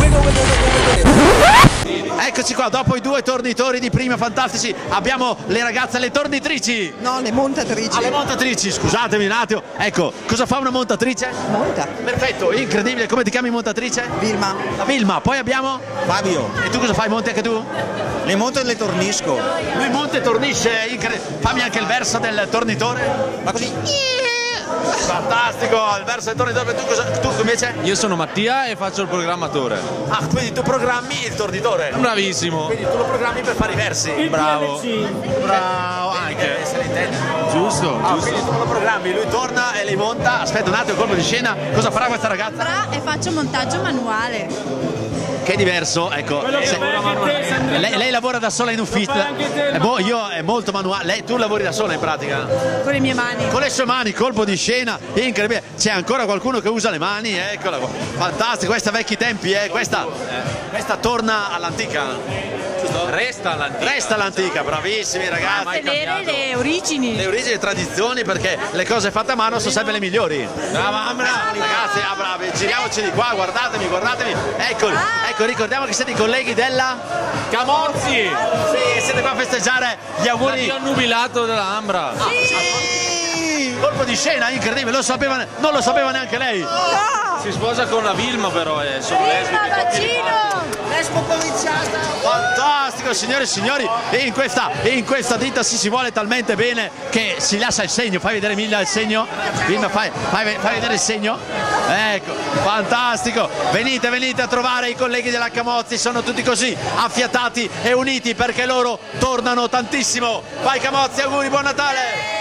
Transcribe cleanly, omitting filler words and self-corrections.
Eccoci qua, dopo i due tornitori di prima fantastici abbiamo le ragazze, le tornitrici. No, le montatrici. Ah, le montatrici, scusatemi un attimo. Ecco, cosa fa una montatrice? Monta. Perfetto, incredibile. Come ti chiami montatrice? Vilma. La Vilma. Poi abbiamo? Fabio, E tu cosa fai? Monti anche tu? le monto e le tornisco. Lui monta e tornisce. Fammi anche il verso del tornitore. Ma così? Fantastico, il verso del tornitore. Tu invece? Io sono Mattia e faccio il programmatore. Ah, quindi tu programmi il tornitore. Bravissimo. Quindi tu lo programmi per fare i versi. Bravo. Bravo anche. Se ne intende. Giusto, Ah, giusto. quindi tu lo programmi, lui torna e li monta. Aspetta un attimo, colpo di scena. Cosa farà questa ragazza? E faccio montaggio manuale. Che è diverso, ecco. Lei lavora da sola in ufficio. Io è molto manuale. Tu lavori da sola in pratica? Con le mie mani. Con le sue mani, colpo di scena, incredibile. C'è ancora qualcuno che usa le mani, eccola qua. Fantastico, questa vecchi tempi, questa torna all'antica. Resta all'antica. Resta l'antica, bravissimi ragazzi. Tenere le origini. Le origini e le tradizioni, perché le cose fatte a mano sono sempre le migliori. Ragazzi, bravi, giriamoci di qua, guardatemi. Eccoli, ecco, ricordiamo che siete i colleghi della Camozzi. Sì, siete qua a festeggiare gli auguri. Io nubilato della Ambra. Colpo di scena incredibile, non lo sapeva neanche lei. Si sposa con la Vilma però, sono lesbiche. Bacino. Lesbo cominciata. Fantastico, signore e signori, e in questa ditta si vuole talmente bene che si lascia il segno. Fai vedere Milla il segno. Vilma, fai vedere il segno. Ecco, fantastico. Venite a trovare i colleghi della Camozzi, sono tutti così affiatati e uniti perché loro tornano tantissimo. Vai Camozzi, auguri, buon Natale.